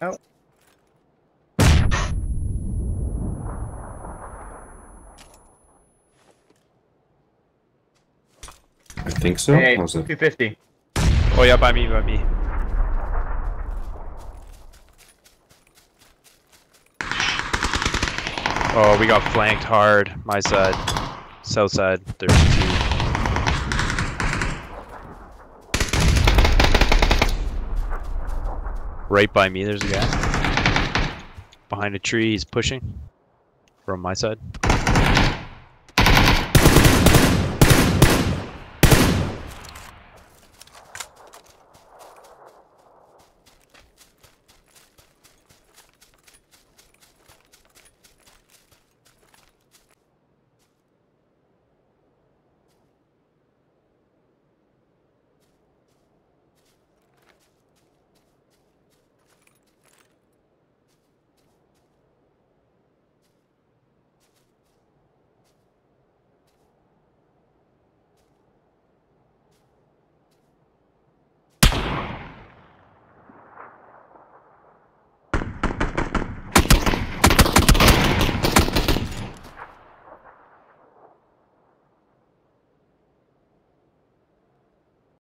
Oh, I think so. hey, How's it? 250. Oh yeah, by me, by me. Oh, we got flanked hard. My side. South side. There's two. Right by me, there's a guy. Behind a tree, he's pushing. From my side.